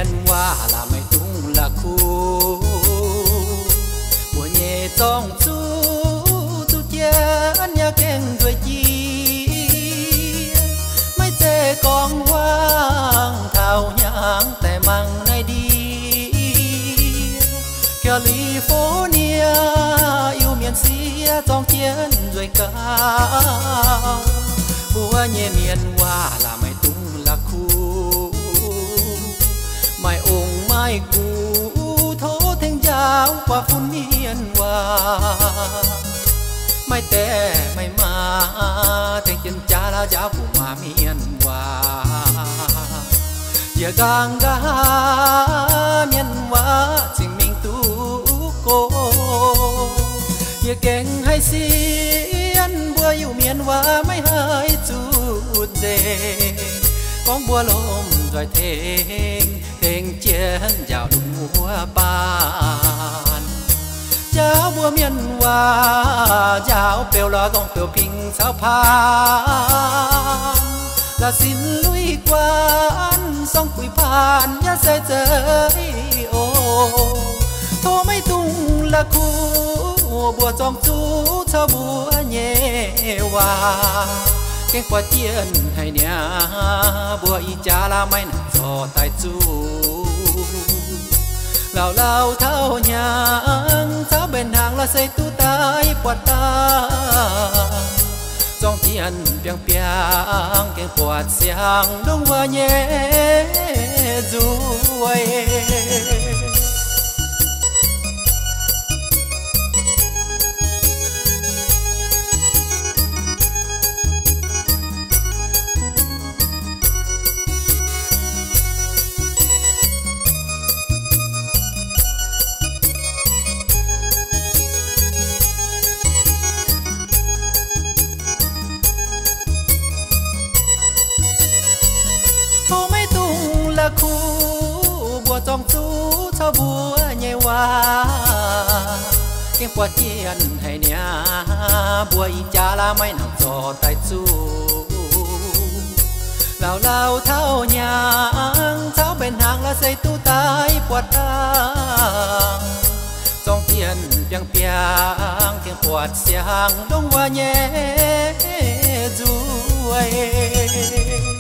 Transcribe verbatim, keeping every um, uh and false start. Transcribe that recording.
miền hoa là mày tung là khu của nhẹ trong chú tu chén nhà keng rồi chi mấy trẻ con hoang thao nhangแต่มังในดี California yêu miền xía trong chiến rồi cao bùa nhẹ miền hoa là mày tung là khu mày ung mày cũ thố thanh giáo qua phun miền hoa mày té mày ma thanh chân cha la giáo của mà miền hoa giờ gang ga miền hoa chính mình tu cô giờ keng hay xiên bùa yêu miền hoa mấy hơi chút dê con bùa lôm rồi thèn thèn chén vào đúng mùa bàn cháu bùa miền hoa cháu bèo là con bèo pinh sao phan là xin lui quan song quỷ phan nhá sẽ chơi ô thô mấy tung là khu bùa trong chú cho bùa nhẹ hoa cái quả chiên hay nha bùa y cha la mấy nằm cho tay chú lao lao thao nhang tháo bên hàng là xây tu tai quạt ta trong chiên piang piang cái quạt xiang đông hoa nhẹ ruồi là khu bùa trong chú cho bùa nhẹ hoa cái quả chiên hay nha bùa y cha la mấy nằm cho tay chú lao lao thao nhang tháo bên hàng là xây tu tai quạt đăng trong tiền piang piang cái quạt xiang đông hoa nhẹ ruồi